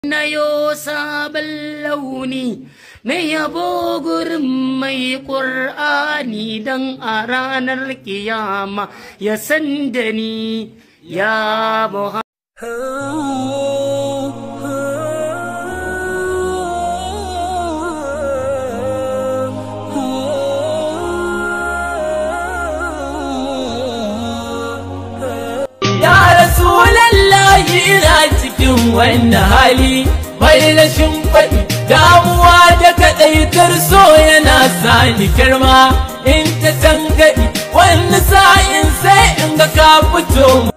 Na yo sabon launi na yabo gurin mai ƙur'ani don a ranar kiyama ya san da ni ya Muhammad. Ya Rasulallahi ina cikin wannan hali mai rashin faɗi, damuwa da kaɗaitar so yana sani girma in ta tangaɗi wani sa'in sai in ga ka fito